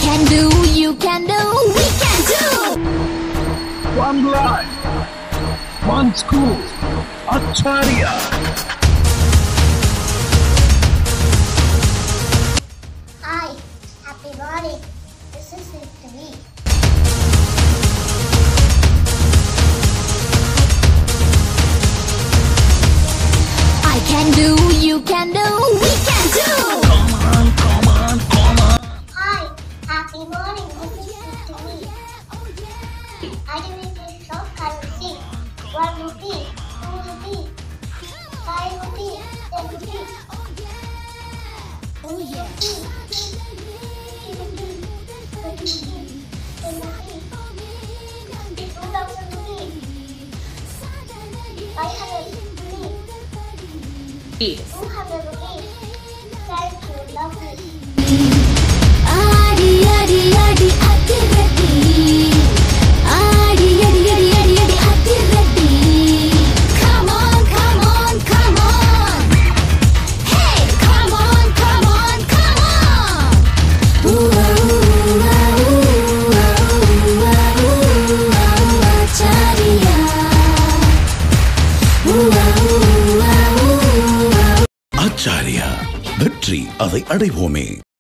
can do, you can do, we can do. One life, one school, Acharya. Hi, happy morning. This is Hritvi. I can do, you can do, we can do. Come on, come on, come on. Hi, happy morning. This is Hritvi. I will take short currency. 1 rupee, 2 rupee, 5 rupee, 10 rupee. Oh yeah. 2,000 rupees, 500 rupees, 200 rupees. Thank you, lovely. Adi adi adi adi ready. Adi adi adi adi adi adi ready. Come on, come on, come on. Hey, come on, come on, come on. Ooh ooh ooh Acharya. Acharya வெற்றி அதை அடைவோமே.